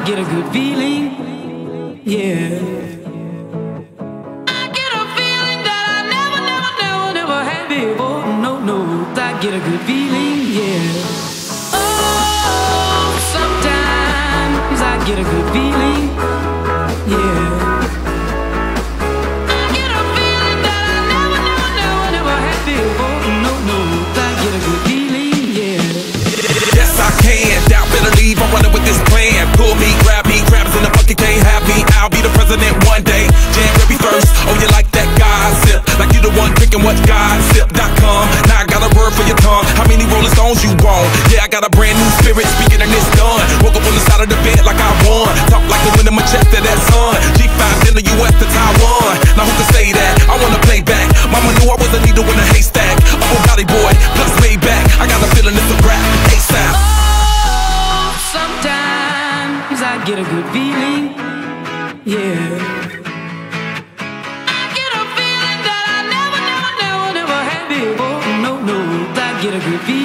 get a good feeling, yeah. I get a feeling that I never had before. No, I get a good feeling, yeah. Oh, sometimes I get a good feeling, yeah. I get a feeling that I never had before. No, I get a good feeling, yeah. Yes, I can. Doubt better leave. I'm running with this plan. Pull me, grab me, crabs in the bucket can't have me. I'll be the president one day. January 1st. Oh, you like that gossip? Like you the one picking what gossip.com. Now I got a word for your tongue. How many Rolling Stones you want? Yeah, I got a brand new spirit speaking and it's done. Woke up on the side of the bed like I won. Talk like the wind in my chest to that sun. G5 in the US to Taiwan. Now who can say that? I wanna play back. Mama knew I was a needle in a haystack. Oh, Body Boy, plus Maybach. I got a feeling it's a rap. ASAP. Oh, sometimes I get a good feeling, yeah. I get a feeling that I never had before. No, I get a good feeling.